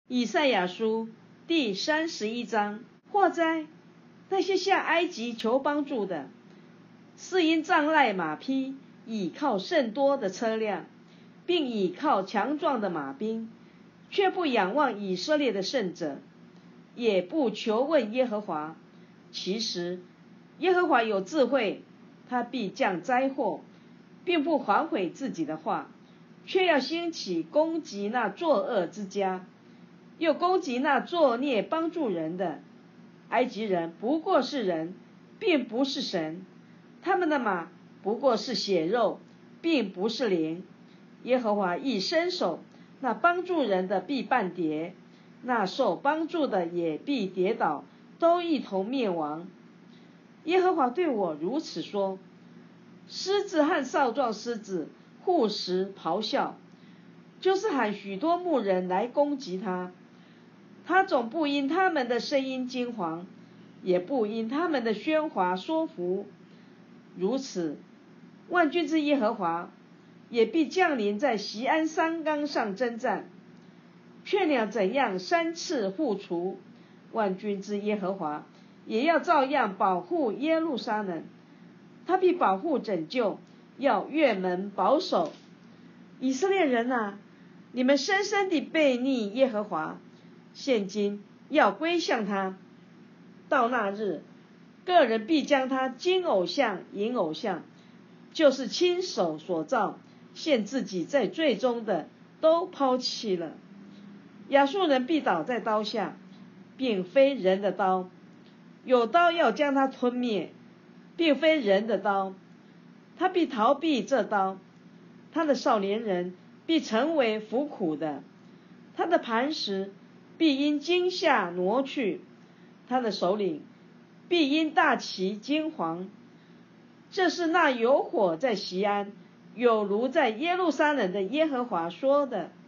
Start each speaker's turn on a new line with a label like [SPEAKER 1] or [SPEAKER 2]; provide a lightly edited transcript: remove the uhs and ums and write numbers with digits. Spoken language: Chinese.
[SPEAKER 1] 以赛亚书第31章。祸哉！那些下埃及求帮助的，是因仗赖马匹，倚靠甚多的车辆，并倚靠强壮的马兵，却不仰望以色列的圣者，也不求问耶和华。其实耶和华有智慧，他必降灾祸，并不反悔自己的话，却要兴起攻击那作恶之家，又攻击那作孽帮助人的。埃及人不过是人，并不是神，他们的马不过是血肉，并不是灵。耶和华一伸手，那帮助人的必半跌，那受帮助的也必跌倒，都一同灭亡。耶和华对我如此说：狮子和少壮狮子互食咆哮，就是喊许多牧人来攻击他。他总不因他们的声音惊惶，也不因他们的喧哗说服。如此，万军之耶和华也必降临在锡安山冈上征战，雀鸟怎样3次复雏，万军之耶和华也要照样保护耶路撒冷。他必保护拯救，要越门保守。以色列人啊，你们深深地悖逆耶和华，现今要归向他。到那日，个人必将他金偶像、银偶像，就是亲手所造陷自己在罪中的，都抛弃了。亚述人必倒在刀下，并非人的刀，有刀要将他吞灭，并非人的刀，他必逃避这刀。他的少年人必成为服苦的，他的磐石必因惊吓挪去，他的首领必因大旗惊惶。这是那有火在锡安，有炉在耶路撒冷的耶和华说的。